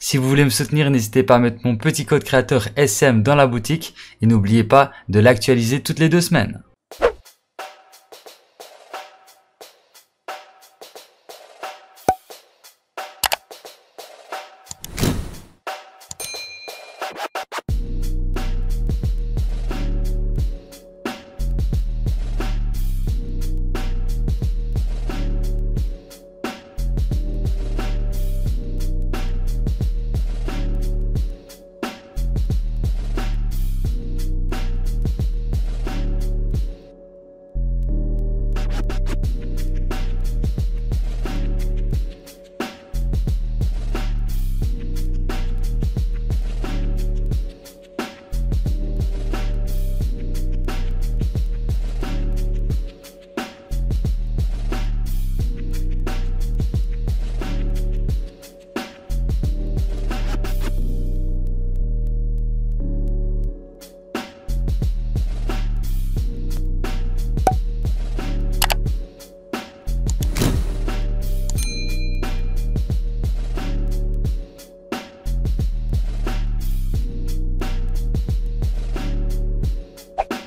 Si vous voulez me soutenir, n'hésitez pas à mettre mon petit code créateur SM dans la boutique et n'oubliez pas de l'actualiser toutes les 2 semaines.